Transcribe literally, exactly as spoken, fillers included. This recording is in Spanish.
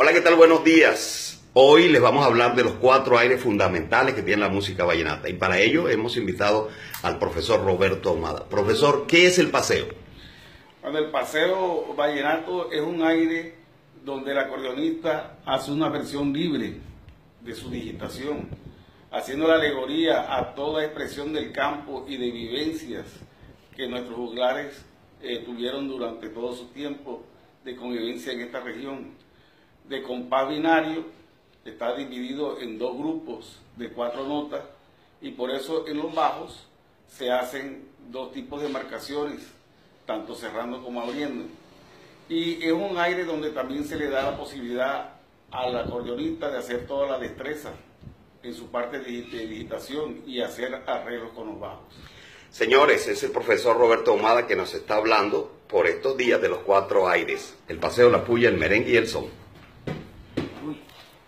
Hola, ¿qué tal? Buenos días. Hoy les vamos a hablar de los cuatro aires fundamentales que tiene la música vallenata. Y para ello hemos invitado al profesor Roberto Ahumada. Profesor, ¿qué es el paseo? Bueno, el paseo vallenato es un aire donde el acordeonista hace una versión libre de su digitación, haciendo la alegoría a toda expresión del campo y de vivencias que nuestros juglares eh, tuvieron durante todo su tiempo de convivencia en esta región. De compás binario, está dividido en dos grupos de cuatro notas y por eso en los bajos se hacen dos tipos de marcaciones, tanto cerrando como abriendo. Y es un aire donde también se le da la posibilidad al acordeonista de hacer toda la destreza en su parte de digitación y hacer arreglos con los bajos. Señores, es el profesor Roberto Ahumada que nos está hablando por estos días de los cuatro aires: el paseo, la puya, el merengue y el son.